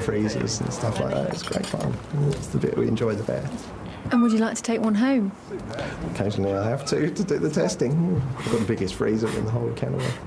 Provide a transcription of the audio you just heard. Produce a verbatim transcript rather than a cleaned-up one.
freezers and stuff like that. It's great fun. It's the bit we enjoy the best. And would you like to take one home? Occasionally I have to, to do the testing. I've got the biggest freezer in the whole of Canada.